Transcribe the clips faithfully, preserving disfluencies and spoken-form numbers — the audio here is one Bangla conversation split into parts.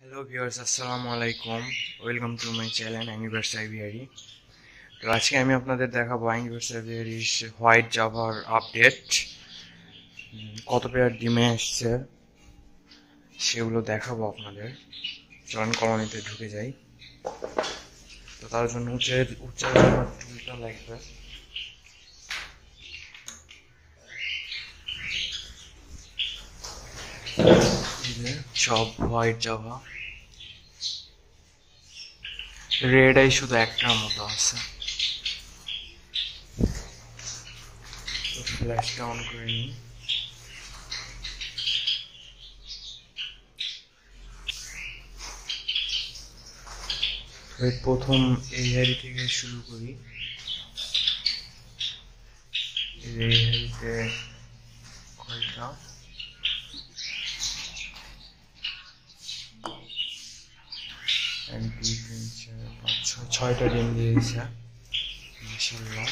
হ্যালো ভিউয়ার্স, আসসালামু আলাইকুম। Welcome to my channel Angry Aviary. তো আজকে আমি আপনাদের দেখাবো অ্যাংরি আইভিয়ারির হোয়াইট জাভার আপডেট, কত পেয়ার ডিমে এসছে সেগুলো দেখাবো আপনাদের। চলুন কলোনিতে ঢুকে যাই। তো তার জন্য হচ্ছে উচ্চারণ টুলটা লাগবে। সব হোয়াইট জাভা, রেড আই শুধু একটার মতো আছে। তো ফ্ল্যাশটা অন করে নিই। প্রথম এই হাড়ি থেকে শুরু করি। এই হাড়িতে কয়টা? এক দুই তিন চার পাঁচ ছয় ছয়টা ডিম দিয়েছে মাশাআল্লাহ।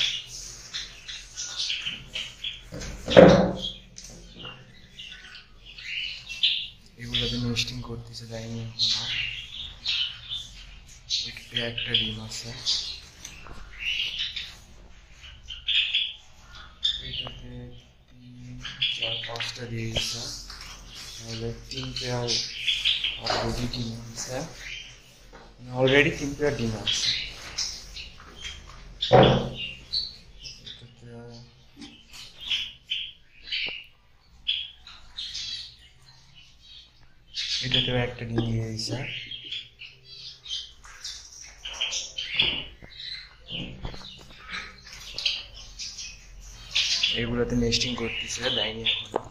এগুলোতে নেস্টিং করতেছে, দেয়নি এখনো। একটা ডিম আছে, এটাতে তিন চার পাঁচটা দিয়েছে, তাহলে তিন পেয়ার অলরেডি ডিম আছে। অলরেডি তিন পেয়ার ডিম আছে। এটাতেও একটা ডিম দিয়ে দিয়েছে। এগুলোতে নেস্টিং করতেছে, দেয়নি এখনো।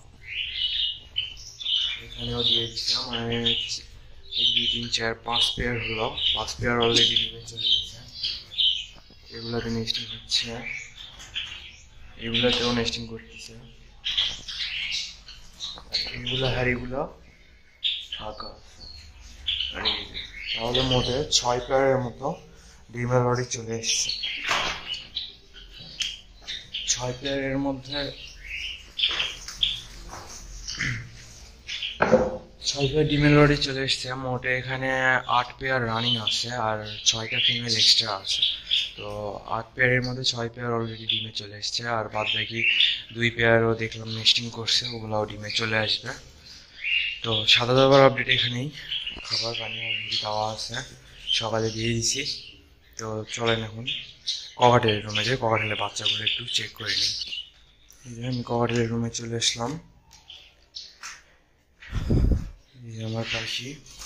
এখানেও দিয়ে দিচ্ছে, মানে এক দুই তিন চার পাঁচ পেয়ার হলো, পাঁচ পেয়ার অলরেডি ডিমে চলে গেছে। এগুলোতে নেস্টিং হচ্ছে, এগুলোতেও নেস্টিং করতেছে। এগুলো হাড়িগুলো ফাঁকা, তাহলে মোটে ছয় পেয়ারের মতো ডিমের অলরেডি চলে এসছে। ছয় পেয়ারের মধ্যে ছয় পেয়ার ডিমের লরি চলে এসছে। মোটে এখানে আট পেয়ার রানিং আছে আর ছয়টা ফিমেল এক্সট্রা আছে। তো আট পেয়ারের মধ্যে ছয় পেয়ার অলরেডি ডিমে চলে এসছে, আর বাদ বাকি দুই পেয়ারও দেখলাম নেস্টিং করছে, ওগুলাও ডিমে চলে আসবে। তো সাদা দাবার আপডেট এখানেই। খাবার পানি অলরেডি দেওয়া আছে, সকালে দিয়ে দিছি। তো চলেন এখন ককাটেলের রুমে যাই, ককাটেলের বাচ্চাগুলো একটু চেক করে নিই। এই যে আমি ককাটেলের রুমে চলে আসলাম। আমার পাশি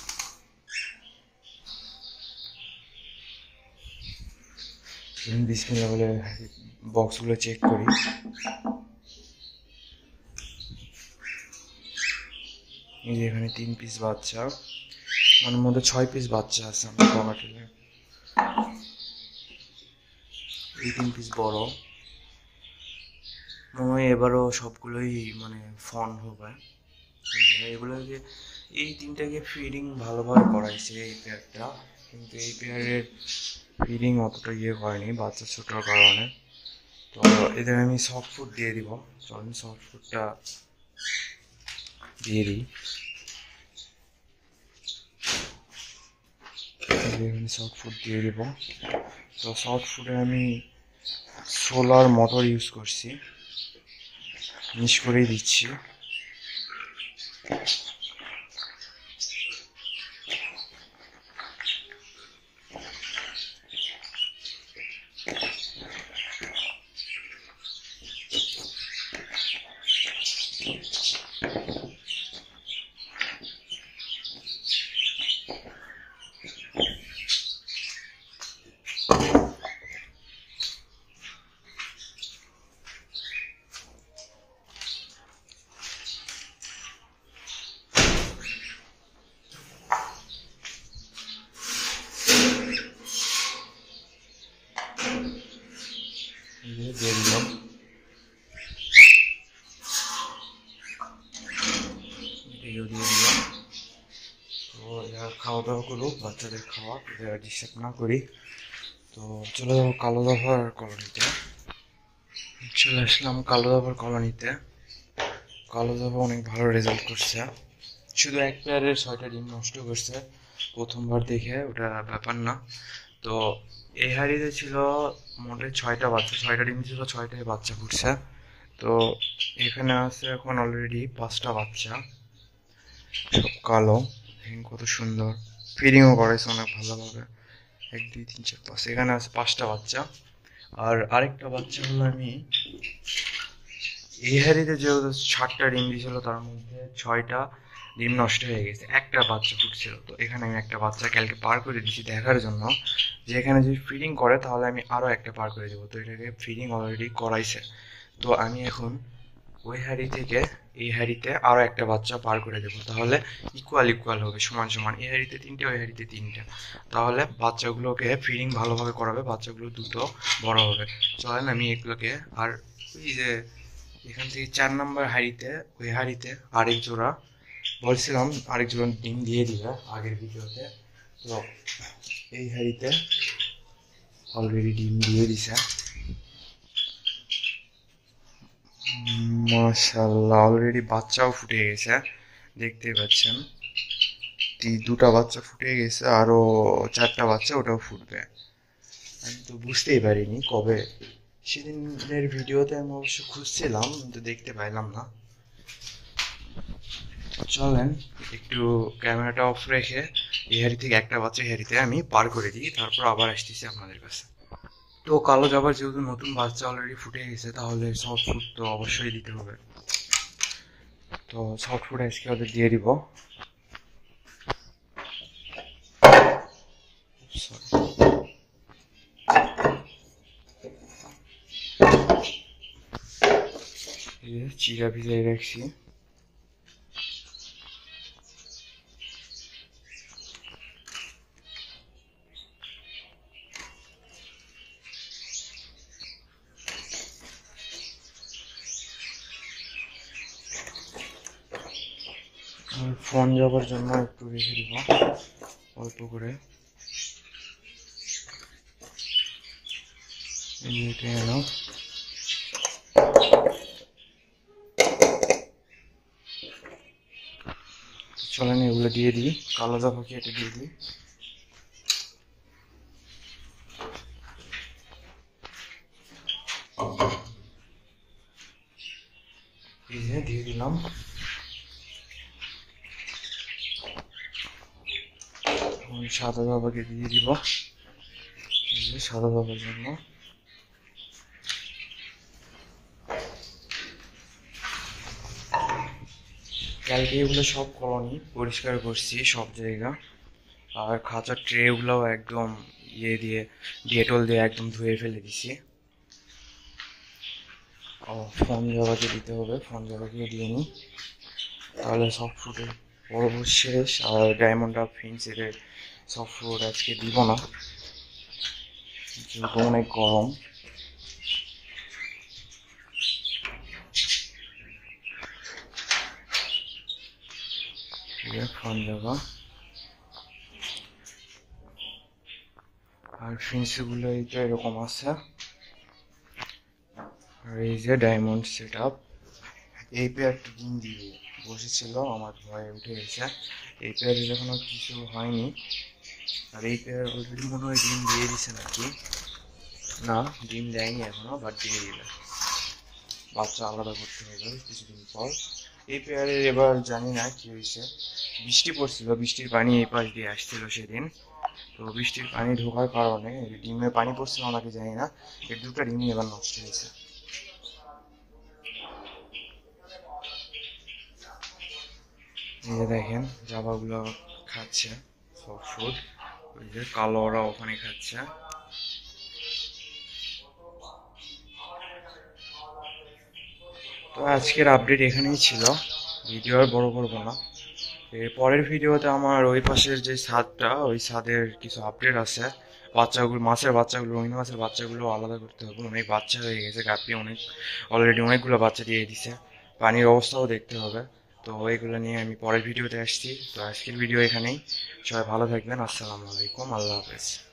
বিসমিল্লাহ বলে বক্সগুলো চেক করি। এই যে এখানে তিন পিস বাচ্চা, মানে মধ্যে ছয় পিস বাচ্চা আছে আমার ককাটেলের। এই তিন পিস বড়, মনে হয় এবারও সবগুলোই মানে ফন হবে। এগুলোকে এই তিনটাকে ফিডিং ভালোভাবে করাইছে এই পেয়ারটা, কিন্তু এই পেয়ারের ফিডিং অতটা ইয়ে করেনি বাচ্চা ছোটোর কারণে। তো এদের আমি সফট ফুড দিয়ে দিব। চলুন সফট ফুডটা দিয়ে দিই। এখানে সফট ফুড দিয়ে দিব। তো সফট ফুডে আমি সোলার মোটর ইউজ করছি, মিক্স করেই দিচ্ছি। দিয়ে দিলাম। এটাও দিয়ে দিলাম। তো এরা খাওয়া দাওয়া করুক, বাচ্চাদের খাওয়া, এরা ডিস্টার্ব না করি। তো চলে যাবো কালো দাভার কলোনিতে। চলে আসলাম কালো দাভার কলোনিতে। কালো দাভা অনেক ভালো রেজাল্ট করছে। শুধু এক পেয়ারের ছয়টা ডিম নষ্ট করছে প্রথমবার দেখে, ওটা ব্যাপার না। তো এই হাড়িতে ছিল মোটে ছয়টা বাচ্চা, ছয়টা ডিম ছিল, ছয়টায় বাচ্চা ফুটছে। তো এখানে আছে এখন অলরেডি পাঁচটা বাচ্চা, সব কালো, দেখেন কত সুন্দর, ফিডিংও করেছে অনেক ভালোভাবে। এক দুই তিন চার পাঁচ, এখানে আছে পাঁচটা বাচ্চা। আর আরেকটা বাচ্চা হলো আমি এই হাড়িতে যেহেতু ষাটটা ডিম দিয়েছিল, তার মধ্যে ছয়টা ডিম নষ্ট হয়ে গেছে, একটা বাচ্চা ফুটছিল। তো এখানে আমি একটা বাচ্চা কালকে পার করে দিচ্ছি দেখার জন্য যে এখানে যদি ফিডিং করে তাহলে আমি আরও একটা পার করে দেবো। তো এটাকে ফিডিং অলরেডি করাইছে। তো আমি এখন ওই হাড়ি থেকে এই হাড়িতে আরও একটা বাচ্চা পার করে দেবো, তাহলে ইকুয়াল ইকুয়াল হবে, সমান সমান। এই হাড়িতে তিনটে, ওই হাড়িতে তিনটে, তাহলে বাচ্চাগুলোকে ফিডিং ভালোভাবে করাবে, বাচ্চাগুলো দুটো বড় হবে। চলেন আমি এগুলোকে, আর ওই যে এখান থেকে চার নম্বর হাড়িতে, ওই হাড়িতে আরেক জোড়া বলছিলাম আরেক জোড়া ডিম দিয়ে দিবে আগের ভিডিওতে। তো এই হাড়িতে অলরেডি ডিম দিয়ে দিছে, মাশাআল্লাহ। অলরেডি বাচ্চাও ফুটে গেছে, দেখতেই পাচ্ছেন। দুটা বাচ্চা ফুটে গেছে, আরো চারটা বাচ্চা ওটাও ফুটবে। আমি তো বুঝতেই পারিনি কবে, সেদিনের ভিডিওতে আমি অবশ্য খুঁজছিলাম কিন্তু দেখতে পাইলাম না। চলেন একটু ক্যামেরাটা অফ রেখে এই হাড়ি থেকে একটা বাচ্চা হাড়িতে আমি পার করে দিই, তারপর আবার আসতেছি আপনাদের কাছে। তো কালো জাবার যেহেতু নতুন বাচ্চা অলরেডি ফুটে গেছে, তাহলে সফট ফুড তো অবশ্যই দিতে হবে। তো সফট ফুড আজকে ওদের দিয়ে দিব। চিরা ভিজাই রাখছি। ফোন যাবার জন্য একটু রেখে দিব অল্প করে। চলেন এগুলো দিয়ে দিই, কালো জাফা কেটে দিয়ে দিই। এই যে দিয়ে দিলাম। সাদা বাবাকে দিয়ে দিব, সাদা বাবার জন্য। কালকে এগুলো সব কলোনি পরিষ্কার করছি সব জায়গা, আর খাঁচার ট্রে গুলোও একদম ইয়ে দিয়ে ডেটল দিয়ে একদম ধুয়ে ফেলে দিছি। ও ফোন জবাকে দিতে হবে, ফোন জবাকেও দিয়ে নিই, তাহলে সফট ফুডের পর্ব শেষ। আর ডায়মন্ড আপ ফিন্স এর সফট ফুড আজকে দিব না, যেহেতু অনেক গরম। ফোন জবা আর ফিন্স গুলো এই তো এরকম আছে। আর এই যে ডায়মন্ড সেট আপ, এই পেয়ারটা ডিম দিয়ে বসেছিল, আমার ভয়ে উঠে গেছে। এই পেয়ারের এখনো কিছু হয়নি, আর এই পেয়ার অলরেডি মনে হয় ডিম দিয়ে দিছে নাকি, না ডিম দেয়নি এখনো, বাট দিয়ে দিবে। বাচ্চা আলাদা করতে হবে কিছুদিন পর। এই পেয়ারের এবার জানি না কি হয়েছে, বৃষ্টি পড়ছিল, বৃষ্টির পানি এই পাশ দিয়ে আসছিল সেদিন। তো বৃষ্টির পানি ঢোকার কারণে ডিমে পানি পড়ছিল নাকি জানি না, এর দুটো ডিমই এবার নষ্ট হয়েছে। এই যে দেখেন জাবাগুলো খাচ্ছে সফট ফুড, ওই যে কালো ওরা ওখানে খাচ্ছে। তো আজকের আপডেট এখানেই ছিল, ভিডিও আর বড় করবো না। এর পরের ভিডিওতে আমার ওই পাশের যে ছাদটা, ওই ছাদের কিছু আপডেট আছে। বাচ্চাগুলো, মাছের বাচ্চাগুলো, রোহিঙ্গা মাছের বাচ্চাগুলো আলাদা করতে হবে, অনেক বাচ্চা হয়ে গেছে, গাপ্পি অনেক অলরেডি অনেকগুলো বাচ্চা দিয়ে দিছে। পানির অবস্থাও দেখতে হবে। তো ওইগুলো নিয়ে আমি পরের ভিডিওতে আসছি। তো আজকের ভিডিও এখানেই, সবাই ভালো থাকবেন, আসসালামু আলাইকুম, আল্লাহ হাফেজ।